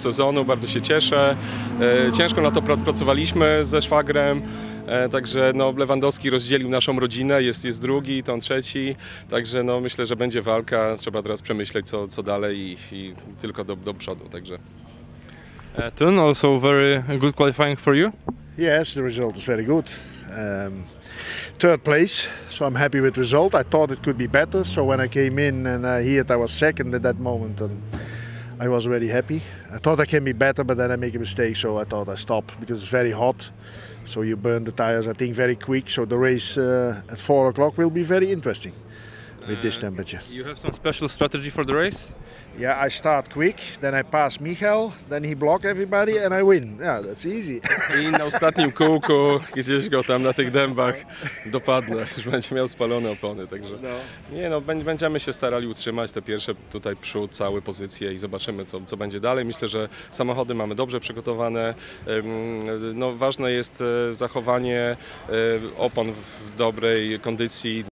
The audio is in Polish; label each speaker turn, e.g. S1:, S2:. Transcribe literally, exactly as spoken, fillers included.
S1: sezonu, bardzo się cieszę. Ciężko na to pracowaliśmy ze szwagrem, także no, Lewandowski rozdzielił naszą rodzinę, jest, jest drugi, to on trzeci, także no, myślę, że będzie walka, trzeba teraz przemyśleć co, co dalej i, i tylko do, do przodu. Także.
S2: Uh, Tun, also very good qualifying for you?
S3: Yes, the result is very good. Um, third place, so I'm happy with the result. I thought it could be better, so when I came in and I heard I was second at that moment, and I was already happy. I thought I can be better, but then I make a mistake, so I thought I stop because it's very hot. So you burn the tires, I think, very quick. So the race uh, at four o'clock will be very interesting with uh, this temperature.
S2: You have some special strategy for the race?
S3: Yeah, I start quick, then I pass Michael, then he block everybody and I win. Yeah, that's easy.
S1: I na ostatnim kółku gdzieś go tam na tych dębach dopadnę, już będzie miał spalone opony, także nie no, będziemy się starali utrzymać te pierwsze tutaj przód, całe pozycje i zobaczymy co, co będzie dalej. Myślę, że samochody mamy dobrze przygotowane, no ważne jest zachowanie opon w dobrej kondycji.